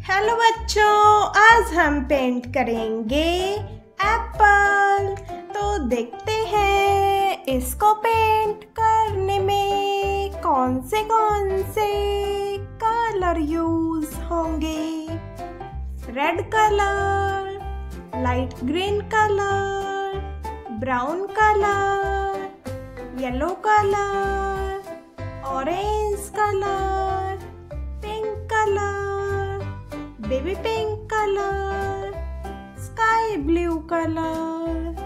Hello बच्चों, आज हम पेंट करेंगे एप्पल। तो देखते हैं इसको पेंट करने में कौन से कलर यूज होंगे। Red colour, light green colour, brown colour, yellow colour, orange colour, pink colour, baby pink colour, sky blue colour.